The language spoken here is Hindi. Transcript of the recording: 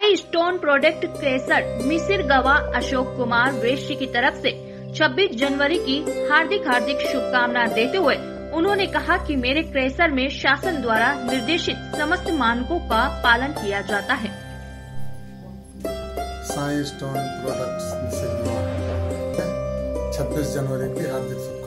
साई स्टोन प्रोडक्ट क्रेसर मिसिर गवा अशोक कुमार वैश्य की तरफ से 26 जनवरी की हार्दिक शुभकामनाएं देते हुए उन्होंने कहा कि मेरे क्रेसर में शासन द्वारा निर्देशित समस्त मानकों का पालन किया जाता है। साई स्टोन प्रोडक्ट्स 26 जनवरी की हार्दिक